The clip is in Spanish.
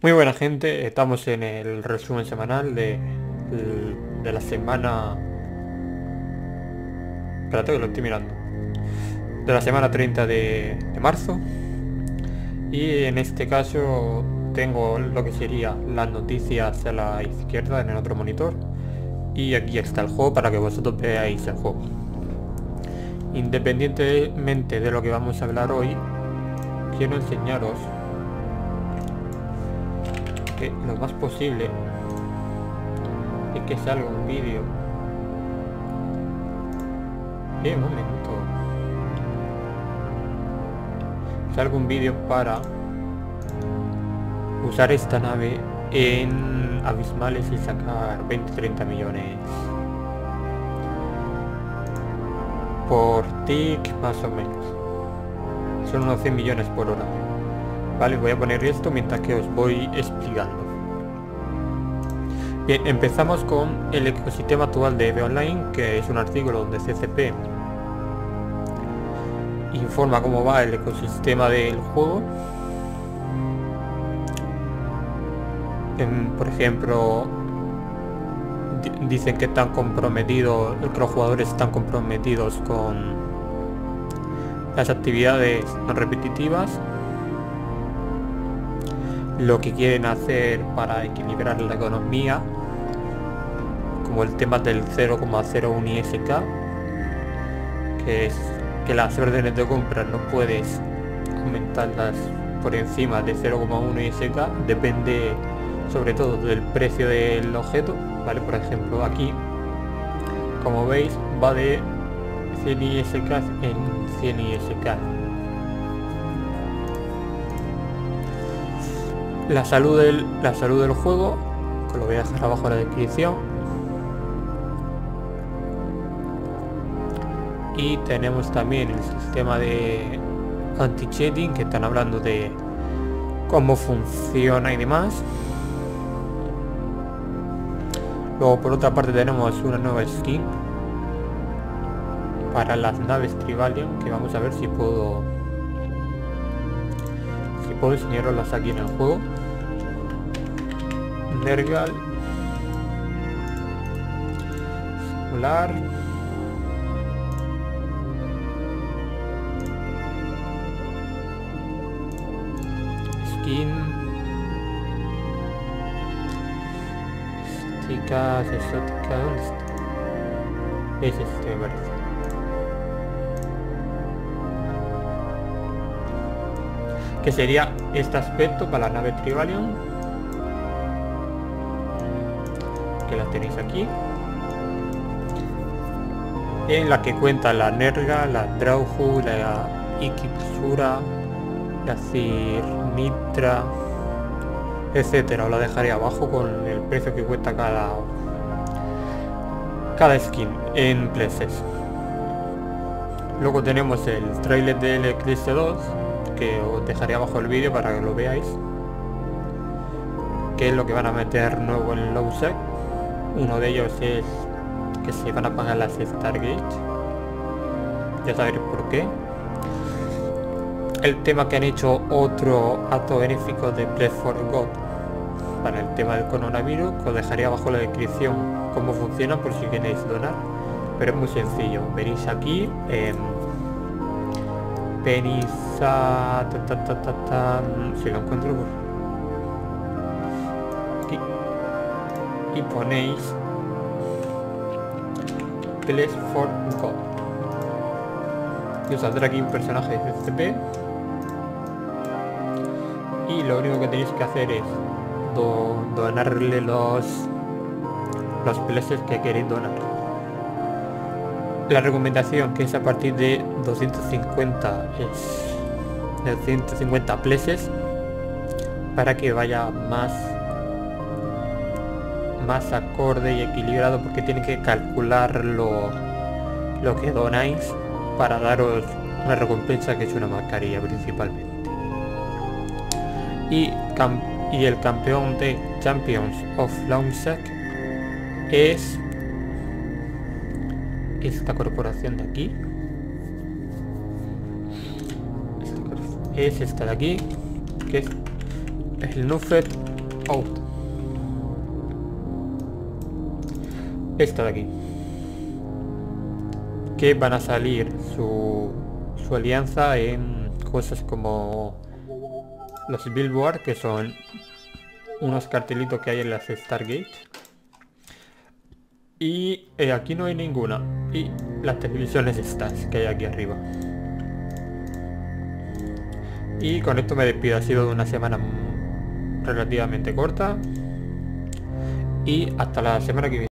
Muy buena gente, estamos en el resumen semanal de la semana... Espérate que lo estoy mirando. De la semana 30 de marzo. Y en este caso tengo lo que sería las noticias a la izquierda en el otro monitor. Y aquí está el juego para que vosotros veáis el juego. Independientemente de lo que vamos a hablar hoy, quiero enseñaros que lo más posible es que salga un vídeo. Un momento. Salga un vídeo para usar esta nave en abismales y sacar 20-30 millones por tick más o menos. Son unos 100 millones por hora. Vale, voy a poner esto mientras que os voy explicando. Bien, empezamos con el ecosistema actual de EVE Online, que es un artículo donde CCP informa cómo va el ecosistema del juego. Por ejemplo, dicen que están comprometidos, que los jugadores están comprometidos con las actividades no repetitivas, lo que quieren hacer para equilibrar la economía, como el tema del 0,01 ISK, que es que las órdenes de compra no puedes aumentarlas por encima de 0,1 ISK, depende sobre todo del precio del objeto, ¿vale? Por ejemplo, aquí, como veis, va de 100 ISK en 100 ISK. La salud del juego, que lo voy a dejar abajo en la descripción. Y tenemos también el sistema de anti-cheating, que están hablando de cómo funciona y demás. Luego, por otra parte, tenemos una nueva skin para las naves Tribalium, que vamos a ver si puedo enseñaroslas aquí en el juego. Nergal, Solar, skin, exóticas, ¿dónde está? Es este, me parece. Que sería este aspecto para la nave Tribalium, que la tenéis aquí, en la que cuenta la Nerga, la Drauju, la Ikipsura, la Cirnitra, etcétera. Os la dejaré abajo con el precio que cuesta cada skin en Places. Luego tenemos el trailer del Eclipse 2, que os dejaré abajo el vídeo para que lo veáis, que es lo que van a meter nuevo en Lowsec. Uno de ellos es que se van a pagar las Stargate, ya sabréis por qué. El tema que han hecho otro acto benéfico de Play for God para el tema del coronavirus, que os dejaré abajo en la descripción cómo funciona por si queréis donar, pero es muy sencillo. Veréis aquí, venís a si lo encuentro por aquí y ponéis Play for God y os saldrá aquí un personaje de CCP, y lo único que tenéis que hacer es donarle los places que queréis donar. La recomendación, que es a partir de 250 places, para que vaya más acorde y equilibrado, porque tiene que calcular lo que donáis para daros una recompensa, que es una mascarilla principalmente. Y el campeón de Champions of Lowsec es esta corporación de aquí. Es esta de aquí, que es el Nufet Out. Esta de aquí. Que van a salir su alianza en cosas como los Billboard, que son unos cartelitos que hay en las Stargate. Y aquí no hay ninguna. Y las televisiones estas que hay aquí arriba. Y con esto me despido. Ha sido una semana relativamente corta. Y hasta la semana que viene.